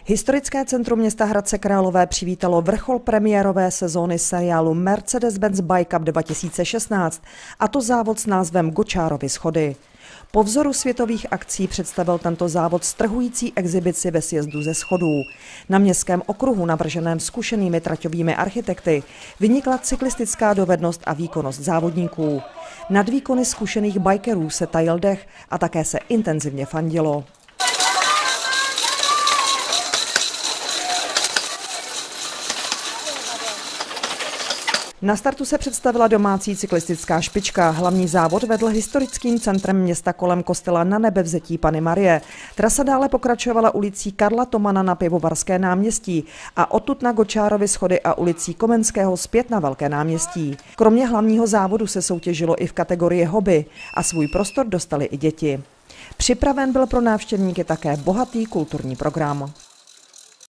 Historické centrum města Hradce Králové přivítalo vrchol premiérové sezóny seriálu Mercedes-Benz Bike Cup 2016, a to závod s názvem Gočárovy schody. Po vzoru světových akcí představil tento závod strhující exibici ve sjezdu ze schodů. Na městském okruhu, navrženém zkušenými traťovými architekty, vynikla cyklistická dovednost a výkonnost závodníků. Nad výkony zkušených bikerů se tajil dech a také se intenzivně fandilo. Na startu se představila domácí cyklistická špička. Hlavní závod vedl historickým centrem města kolem kostela Na Nebevzetí Panny Marie. Trasa dále pokračovala ulicí Karla Tomana na Pivovarské náměstí a odtud na Gočárovy schody a ulicí Komenského zpět na Velké náměstí. Kromě hlavního závodu se soutěžilo i v kategorii hobby a svůj prostor dostali i děti. Připraven byl pro návštěvníky také bohatý kulturní program.